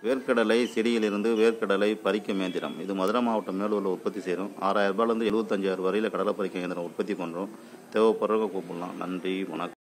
வேர்க்கடலை செடியிலிருந்து வேர்க்கடலை பறிக்கும் இயந்திரம். இது மதுரை மாவட்டம் மேலூரில் உற்பத்தி செய்கிறோம். 6000 ரூபாயிலிருந்து 75,000 வரையில் கடலை பறிக்கும் இயந்திரம் உற்பத்தி பண்ணுறோம். தேவைப்படுறவங்க கூப்பிடலாம். நன்றி, வணக்கம்.